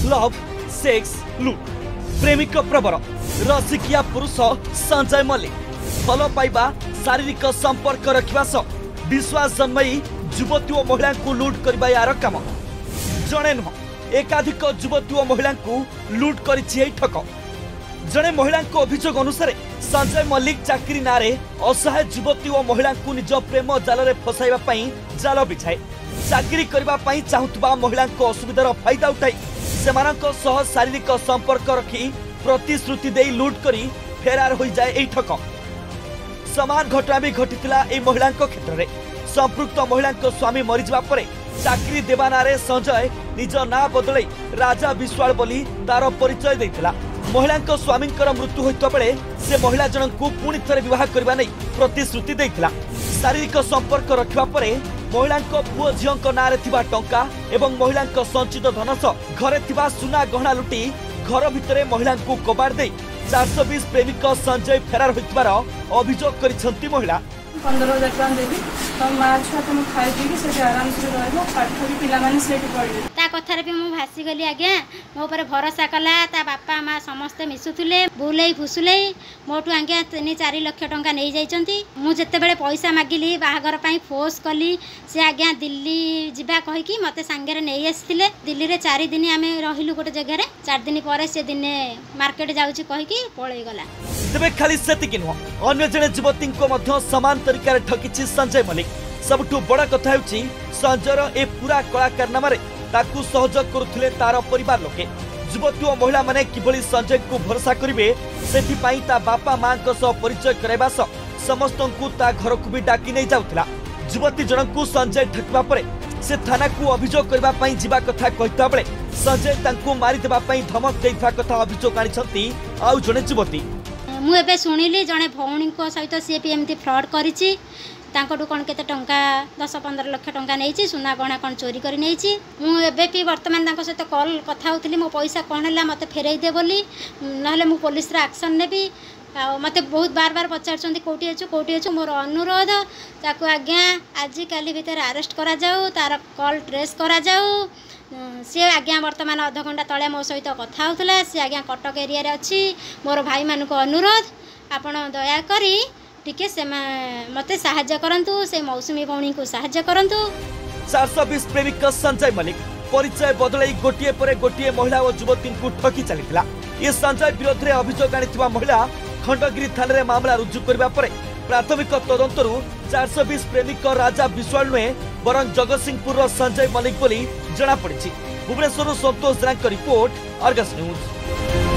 Love sex लुट प्रेमिक प्रवर रसिकिया पुरुष संजय मल्लिक भल पाइबा शारीरिक संपर्क रखा सह विश्वास जन्मयी युवती और महिला को लुट करबा यार काम जड़े नुह एकाधिक युवती और महिला को लुट करिछि ठक जड़े महिला अभियोग अनुसार संजय मल्लिक चाकरी नारे असहाय युवती और महिला को निज प्रेम जाल में फसाइबा जाल बिछाए चाकरी करने चाहूबा महिला असुविधार फायदा उठाई सेमानक सह शारीरिक संपर्क रखी प्रतिश्रुति दे लुट करी फेरार हो जाए ठक समान घटना भी घटीला महिला क्षेत्र में संपृक्त महिला स्वामी मरीजा पर चाकरी देवा नारे संजय निज ना बदल राजा विश्वाल बोली तार परिचय देता महिला स्वामी मृत्यु होता बेले से महिला जनक पुणी थे विवाह करने नहीं प्रतिश्रुति देता शारीरिक संपर्क रखा महिला पुओ झील नारे टंका एवं महिला संचित धन सह घरे सुना गहना लुटी घर भितर महिला को कबाड़ दे 420 प्रेमिक संजय फेरार होइतिबार अभियोग करिसेंती महिला 15,000 टका देवी तो माँ छुआ तुम खाई पी से आराम से रहो पाठ भी पिलाने से पढ़े ता कथार भी मुझे भासी गली आज्ञा मो पर भरोसा कला ता बापा माँ समस्ते मिसुले बुले फुसुले मोटू आज्ञा 3-4 लाख टंका नहीं जाइछंती मु जेतेबेले पैसा मागिली बाहागर पई फोर्स कली से आज्ञा दिल्ली जिबा कहि कि मते सांगरे नहीं आस्थिले दिल्ली रे 4 दिन आमे रहिलु गोटे जगह रे 4 दिन पर से दिन मार्केट जाउची कहि कि पळै गला तबे खाली सेतिक नुह अन्य जने युवती को समान तरीका ठकी संजय मल्लिक सबुठु बड़ा कथा होची संजयर ए पूरा कला कारनामा रे ताकू सहयोग करुथिले तार परिवार लोके युवती और महिला माने किभली संजय को भरोसा करिवे सेथि पई ता बापा मां को सह परिचय कराइबा सह समस्तंकु ता घर को भी डाकी नै जाउथिला युवती जनकु संजय ठकबा परे से थाना को अभियोग करबा पई जिबा कथा कहिता बेले संजय तांकु मारि देबा पई धमक देइथा कथा अभियोग आनिछंती आउ जने युवती मु एबे सुनिली जने भौणी को सहित सी पी एमती फ्रॉड करिछि तांकटू कौन केते टंका 10-15 लाख टंका नहीं सुना गहना कौन चोरी कर नहीं मुझे बर्तमान सहित कल कथा होती मो पैसा कौन है मत फेरई दे बोली ना मु पुलिस एक्शन नेबी मत बहुत बार बार पचार कौटी अच्छु मोर अनुरोध ताकू आज्ञा आज काली भितर अरेस्ट करा जाऊ तार कल ट्रेस करा जाऊ सी आज्ञा बर्तमान अध घंटा तले मो सहित कथा होता सी आज्ञा कटक एरिया रे अच्छी मोर भाई मान को अनुरोध आपण दया करी टिके से मते सहायता करंतु से मौसुमी भौणी को सहायता करंतु 420 प्रेमिक संजय मल्लिक परिचय बदलाई गोटिए पर गोटिए महिला और युवती को ठकी चलीथिला ये संजय विरोध में अभियोग आनिथिबा महिला खंडगिरी थाना रे मामला रुजु करबा परे प्राथमिक तदंतरु 420 प्रेमिक राजा विश्वाल नुहे बरं जगतसिंहपुर संजय मल्लिक बोली जना पड़ी Bhubaneswar Santosh Rai report Argus news.